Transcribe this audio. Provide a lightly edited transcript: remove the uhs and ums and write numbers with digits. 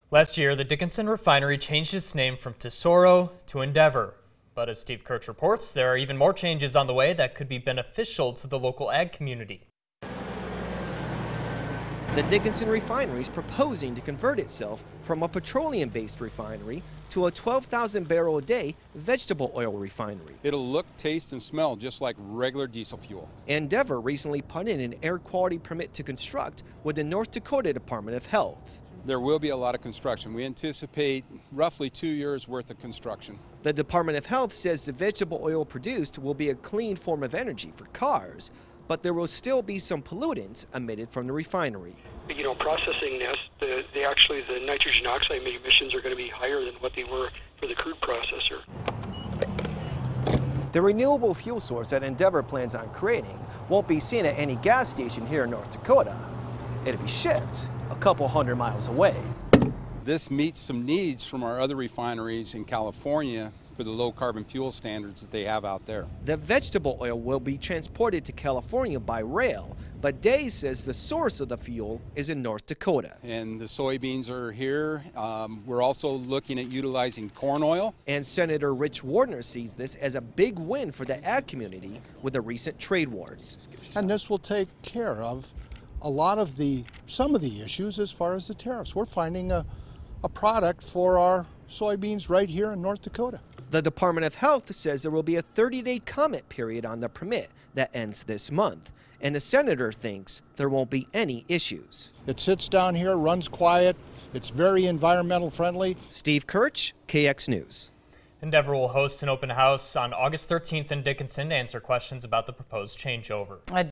Last year, the Dickinson Refinery changed its name from Tesoro to Endeavor. But as Steve Kirch reports, there are even more changes on the way that could be beneficial to the local ag community. The Dickinson Refinery is proposing to convert itself from a petroleum-based refinery to a 12,000-barrel-a-day vegetable oil refinery. It'll look, taste, and smell just like regular diesel fuel. Endeavor recently put in an air quality permit to construct with the North Dakota Department of Health. There will be a lot of construction. We anticipate roughly 2 years worth of construction. The Department of Health says the vegetable oil produced will be a clean form of energy for cars, but there will still be some pollutants emitted from the refinery. Processing this, the nitrogen oxide emissions are going to be higher than what they were for the crude processor. The renewable fuel source that Endeavor plans on creating won't be seen at any gas station here in North Dakota. It'll be shipped a couple hundred miles away. This meets some needs from our other refineries in California for the low carbon fuel standards that they have out there. The vegetable oil will be transported to California by rail, but Day says the source of the fuel is in North Dakota. And the soybeans are here. We're also looking at utilizing corn oil. And Senator Rich Wardner sees this as a big win for the ag community with the recent trade wars. And this will take care of some of the issues as far as the tariffs. We're finding a product for our soybeans right here in North Dakota. The Department of Health says there will be a 30-day comment period on the permit that ends this month, and the senator thinks there won't be any issues. It sits down here, runs quiet, it's very environmental friendly. Steve Kirch, KX News. Endeavor will host an open house on August 13th in Dickinson to answer questions about the proposed changeover.